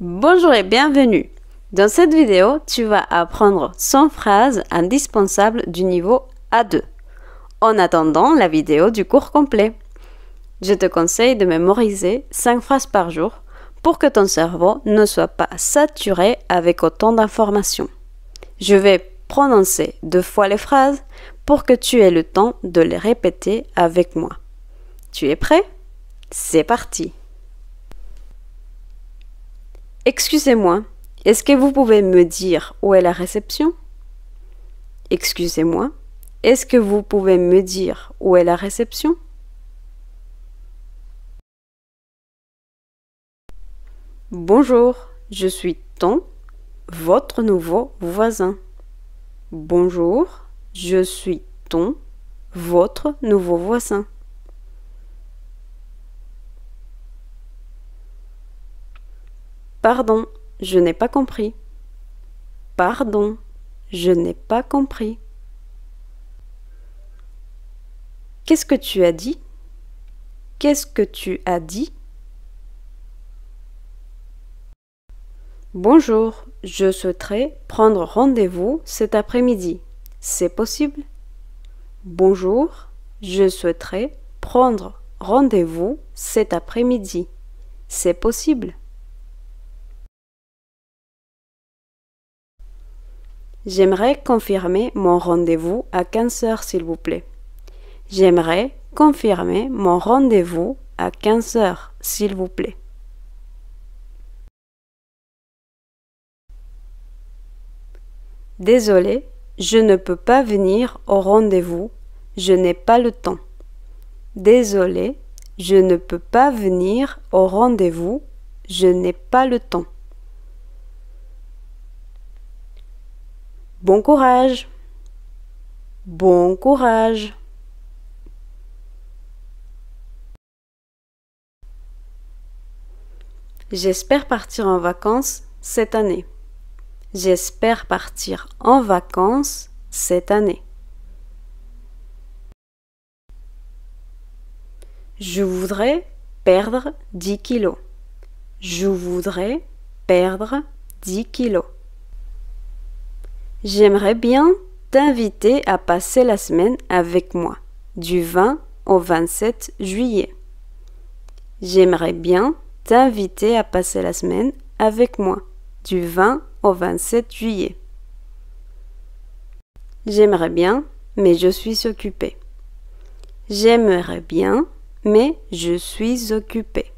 Bonjour et bienvenue. Dans cette vidéo, tu vas apprendre 100 phrases indispensables du niveau A2, en attendant la vidéo du cours complet. Je te conseille de mémoriser 5 phrases par jour pour que ton cerveau ne soit pas saturé avec autant d'informations. Je vais prononcer 2 fois les phrases pour que tu aies le temps de les répéter avec moi. Tu es prêt? C'est parti! Excusez-moi, est-ce que vous pouvez me dire où est la réception? Excusez-moi, est-ce que vous pouvez me dire où est la réception? Bonjour, je suis Tom, votre nouveau voisin. Bonjour, je suis Tom, votre nouveau voisin. Pardon, je n'ai pas compris. Pardon, je n'ai pas compris. Qu'est-ce que tu as dit? Qu'est-ce que tu as dit? Bonjour, je souhaiterais prendre rendez-vous cet après-midi. C'est possible? Bonjour, je souhaiterais prendre rendez-vous cet après-midi. C'est possible? J'aimerais confirmer mon rendez-vous à 15 heures, s'il vous plaît. J'aimerais confirmer mon rendez-vous à 15 heures, s'il vous plaît. Désolé, je ne peux pas venir au rendez-vous. Je n'ai pas le temps. Désolé, je ne peux pas venir au rendez-vous. Je n'ai pas le temps. Bon courage! Bon courage! J'espère partir en vacances cette année. J'espère partir en vacances cette année. Je voudrais perdre 10 kilos. Je voudrais perdre 10 kilos. J'aimerais bien t'inviter à passer la semaine avec moi, du 20 au 27 juillet. J'aimerais bien t'inviter à passer la semaine avec moi, du 20 au 27 juillet. J'aimerais bien, mais je suis occupée. J'aimerais bien, mais je suis occupée.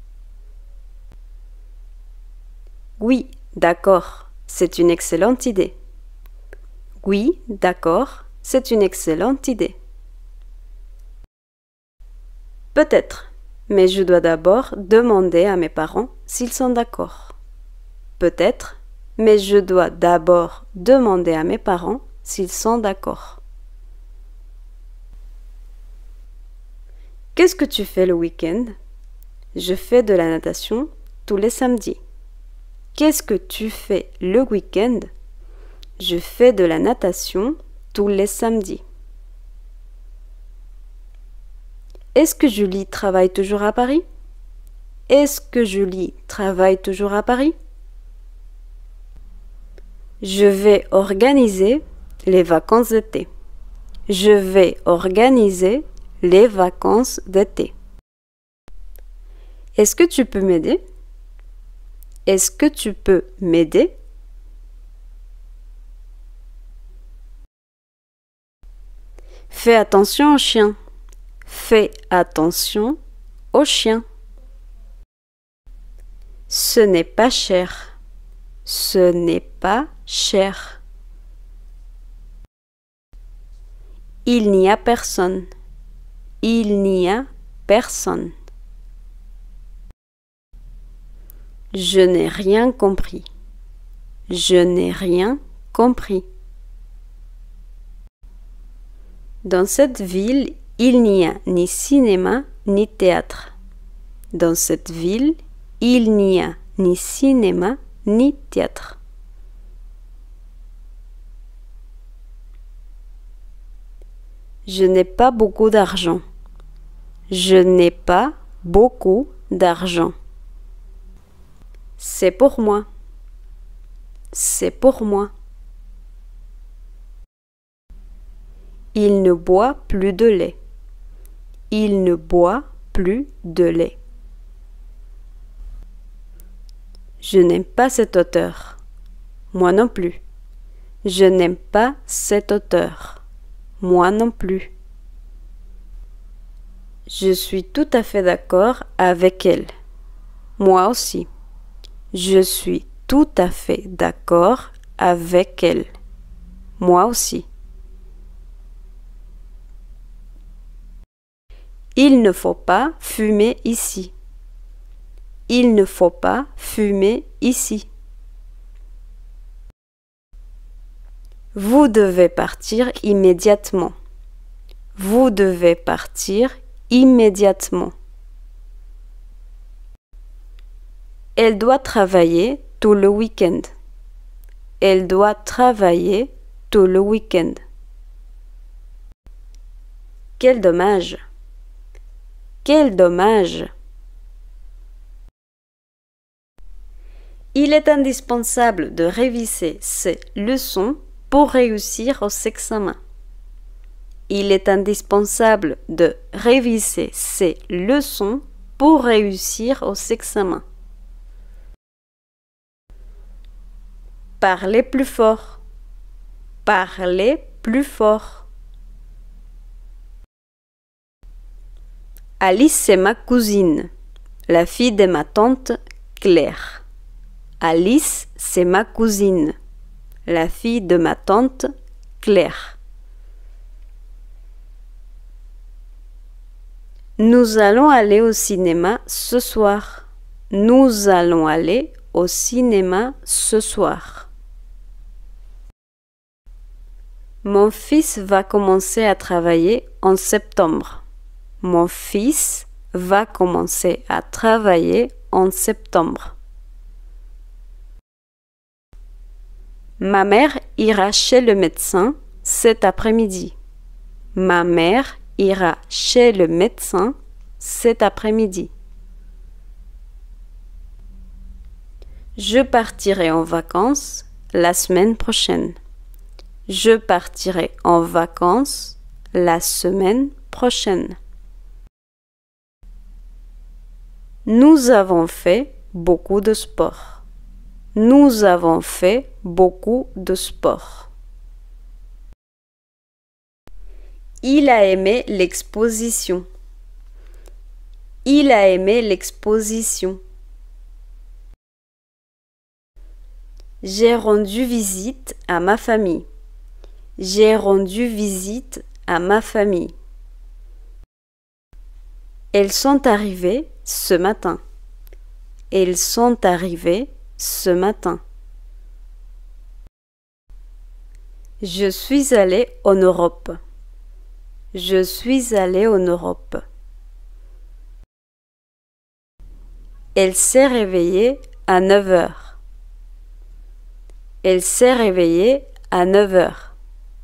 Oui, d'accord, c'est une excellente idée. Oui, d'accord, c'est une excellente idée. Peut-être, mais je dois d'abord demander à mes parents s'ils sont d'accord. Peut-être, mais je dois d'abord demander à mes parents s'ils sont d'accord. Qu'est-ce que tu fais le week-end? Je fais de la natation tous les samedis. Qu'est-ce que tu fais le week-end? Je fais de la natation tous les samedis. Est-ce que Julie travaille toujours à Paris? Est-ce que Julie travaille toujours à Paris? Je vais organiser les vacances d'été. Je vais organiser les vacances d'été. Est-ce que tu peux m'aider? Est-ce que tu peux m'aider? Fais attention aux chiens. Fais attention aux chiens. Ce n'est pas cher. Ce n'est pas cher. Il n'y a personne. Il n'y a personne. Je n'ai rien compris. Je n'ai rien compris. Dans cette ville, il n'y a ni cinéma ni théâtre. Dans cette ville, il n'y a ni cinéma ni théâtre. Je n'ai pas beaucoup d'argent. Je n'ai pas beaucoup d'argent. C'est pour moi. C'est pour moi. Il ne boit plus de lait. Il ne boit plus de lait. Je n'aime pas cet auteur. Moi non plus. Je n'aime pas cet auteur. Moi non plus. Je suis tout à fait d'accord avec elle. Moi aussi. Je suis tout à fait d'accord avec elle. Moi aussi. Il ne faut pas fumer ici. Il ne faut pas fumer ici. Vous devez partir immédiatement. Vous devez partir immédiatement. Elle doit travailler tout le week-end. Elle doit travailler tout le week-end. Quel dommage! Quel dommage! Il est indispensable de réviser ces leçons pour réussir aux examens. Il est indispensable de réviser ces leçons pour réussir aux examens. Parlez plus fort. Parlez plus fort. Alice, c'est ma cousine, la fille de ma tante Claire. Alice, c'est ma cousine, la fille de ma tante Claire. Nous allons aller au cinéma ce soir. Nous allons aller au cinéma ce soir. Mon fils va commencer à travailler en septembre. Mon fils va commencer à travailler en septembre. Ma mère ira chez le médecin cet après-midi. Ma mère ira chez le médecin cet après-midi. Je partirai en vacances la semaine prochaine. Je partirai en vacances la semaine prochaine. Nous avons fait beaucoup de sport. Nous avons fait beaucoup de sport. Il a aimé l'exposition. Il a aimé l'exposition. J'ai rendu visite à ma famille. J'ai rendu visite à ma famille. Elles sont arrivées ce matin. Elles sont arrivées ce matin. Je suis allée en Europe. Je suis allée en Europe. Elle s'est réveillée à 9 heures. Elle s'est réveillée à 9 heures.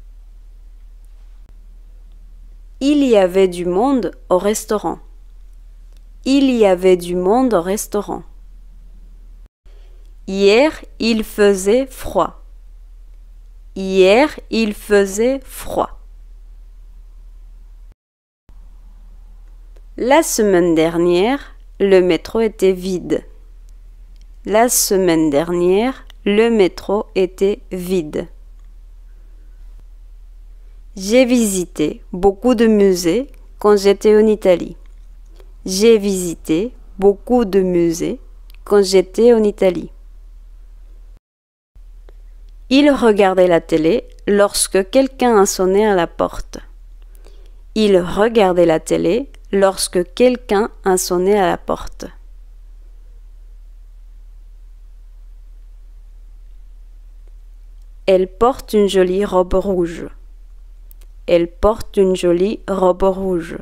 Il y avait du monde au restaurant. Il y avait du monde au restaurant. Hier, il faisait froid. Hier, il faisait froid. La semaine dernière, le métro était vide. La semaine dernière, le métro était vide. J'ai visité beaucoup de musées quand j'étais en Italie. J'ai visité beaucoup de musées quand j'étais en Italie. Il regardait la télé lorsque quelqu'un a sonné à la porte. Il regardait la télé lorsque quelqu'un a sonné à la porte. Elle porte une jolie robe rouge. Elle porte une jolie robe rouge.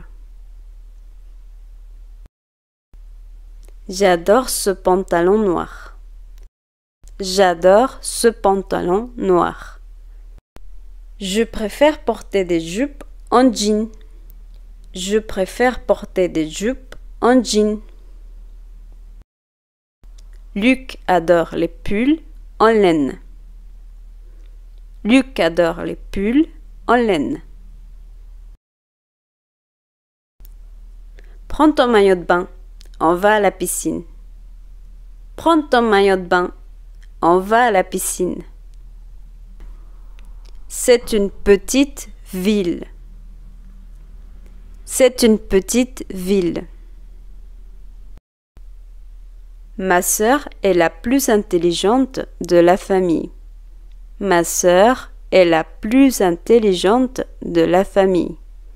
J'adore ce pantalon noir. J'adore ce pantalon noir. Je préfère porter des jupes en jean. Je préfère porter des jupes en jean. Luc adore les pulls en laine. Luc adore les pulls en laine. Prends ton maillot de bain, on va à la piscine. Prends ton maillot de bain, on va à la piscine. C'est une petite ville. C'est une petite ville. Ma sœur est la plus intelligente de la famille. Ma sœur est la plus intelligente de la famille.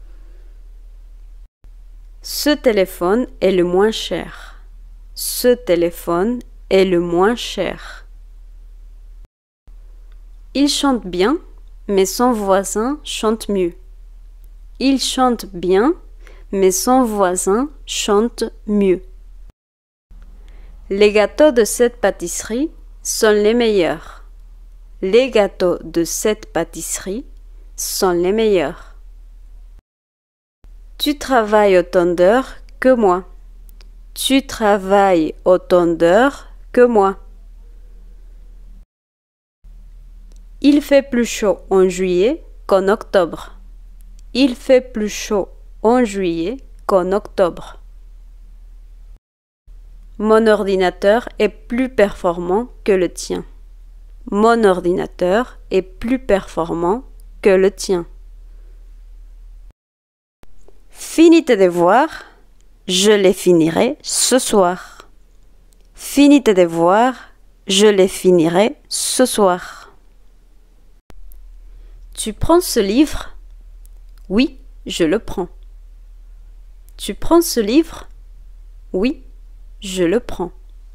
Ce téléphone est le moins cher. Ce téléphone est le moins cher. Il chante bien, mais son voisin chante mieux. Il chante bien, mais son voisin chante mieux. Les gâteaux de cette pâtisserie sont les meilleurs. Les gâteaux de cette pâtisserie sont les meilleurs. Tu travailles autant d'heures que moi. Tu travailles autant d'heures que moi. Il fait plus chaud en juillet qu'en octobre. Il fait plus chaud en juillet qu'en octobre. Mon ordinateur est plus performant que le tien. Mon ordinateur est plus performant que le tien. Finis tes devoirs, je les finirai ce soir. Finis tes devoirs, je les finirai ce soir. Tu prends ce livre? Oui, je le prends. Tu prends ce livre? Oui, je le prends.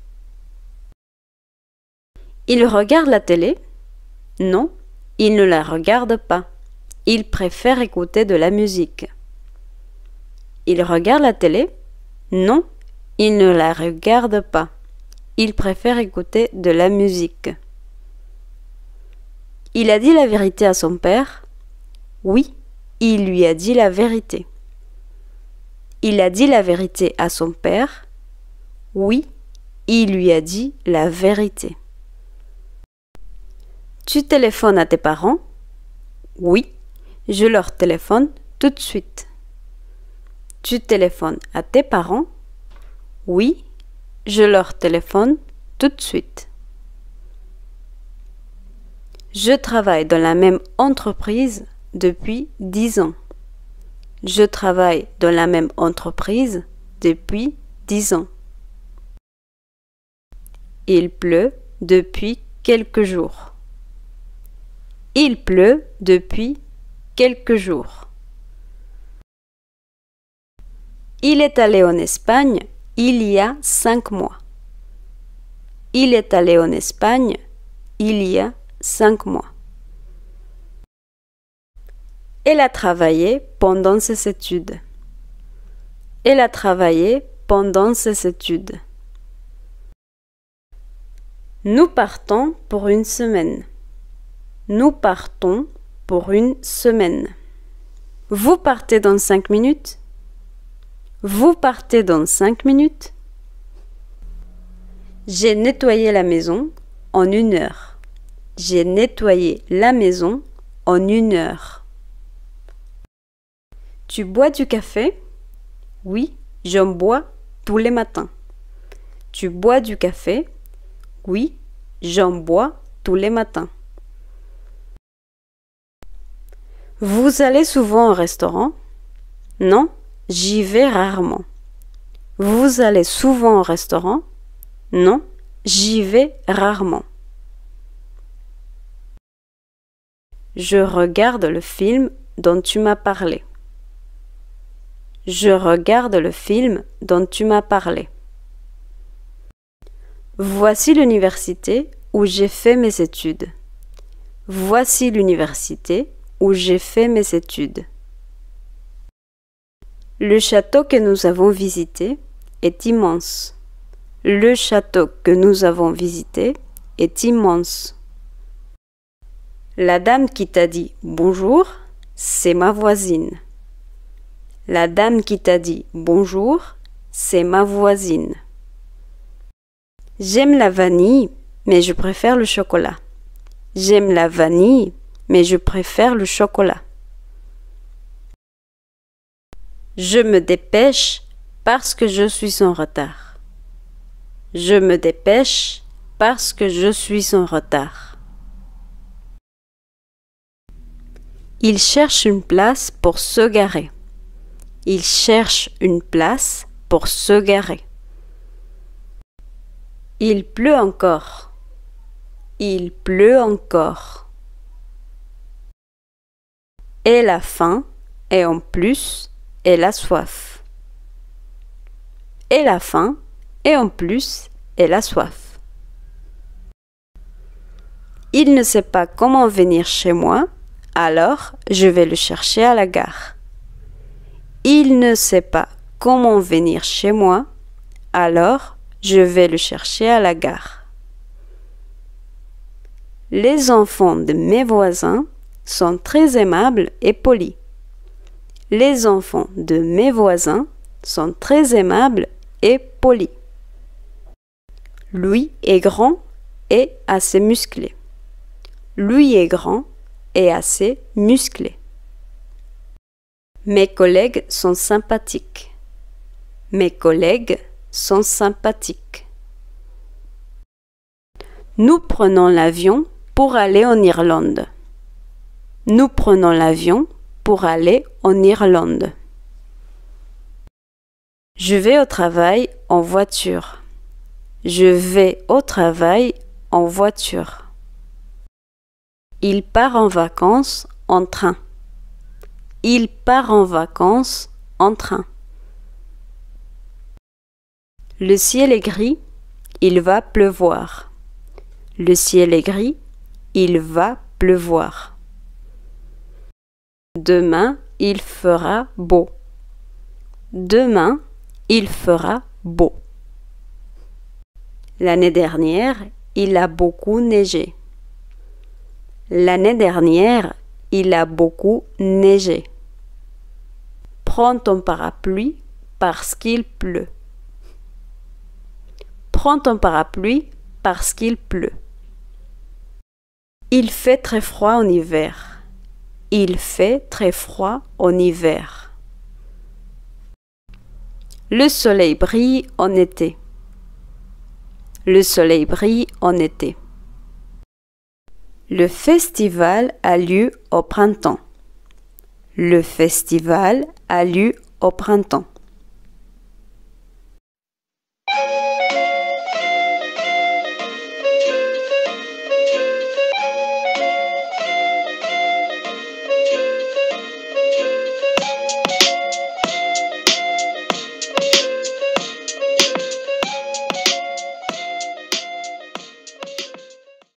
Il regarde la télé? Non, il ne la regarde pas. Il préfère écouter de la musique. Il regarde la télé? Non, il ne la regarde pas. Il préfère écouter de la musique. Il a dit la vérité à son père? Oui, il lui a dit la vérité. Il a dit la vérité à son père? Oui, il lui a dit la vérité. Tu téléphones à tes parents? Oui, je leur téléphone tout de suite. Tu téléphones à tes parents? Oui, je leur téléphone tout de suite. Je travaille dans la même entreprise depuis 10 ans. Je travaille dans la même entreprise depuis 10 ans. Il pleut depuis quelques jours. Il pleut depuis quelques jours. Il est allé en Espagne il y a 5 mois. Il est allé en Espagne il y a 5 mois. Elle a travaillé pendant ses études. Elle a travaillé pendant ses études. Nous partons pour une semaine. Nous partons pour une semaine. Vous partez dans 5 minutes? Vous partez dans 5 minutes? J'ai nettoyé la maison en 1 heure. J'ai nettoyé la maison en 1 heure. Tu bois du café? Oui, j'en bois tous les matins. Tu bois du café? Oui, j'en bois tous les matins. Vous allez souvent au restaurant? Non, j'y vais rarement. Vous allez souvent au restaurant? Non, j'y vais rarement. Je regarde le film dont tu m'as parlé. Je regarde le film dont tu m'as parlé. Voici l'université où j'ai fait mes études. Voici l'université où j'ai fait mes études. Le château que nous avons visité est immense. Le château que nous avons visité est immense. La dame qui t'a dit bonjour, c'est ma voisine. La dame qui t'a dit bonjour, c'est ma voisine. J'aime la vanille, mais je préfère le chocolat. J'aime la vanille, mais je préfère le chocolat. Je me dépêche parce que je suis en retard. Je me dépêche parce que je suis en retard. Il cherche une place pour se garer. Il cherche une place pour se garer. Il pleut encore. Il pleut encore. Elle a faim et en plus, elle a soif. Elle a faim et en plus, elle a soif. Il ne sait pas comment venir chez moi, alors je vais le chercher à la gare. Il ne sait pas comment venir chez moi, alors je vais le chercher à la gare. Les enfants de mes voisins sont très aimables et polis. Les enfants de mes voisins sont très aimables et polis. Louis est grand et assez musclé. Louis est grand et assez musclé. Mes collègues sont sympathiques. Mes collègues sont sympathiques. Nous prenons l'avion pour aller en Irlande. Nous prenons l'avion pour aller en Irlande. Je vais au travail en voiture. Je vais au travail en voiture. Il part en vacances en train. Il part en vacances en train. Le ciel est gris, il va pleuvoir. Le ciel est gris, il va pleuvoir. Demain, il fera beau. Demain, il fera beau. L'année dernière, il a beaucoup neigé. L'année dernière, il a beaucoup neigé. Prends ton parapluie parce qu'il pleut. Prends ton parapluie parce qu'il pleut. Il fait très froid en hiver. Il fait très froid en hiver. Le soleil brille en été. Le soleil brille en été. Le festival a lieu au printemps. Le festival a lieu au printemps.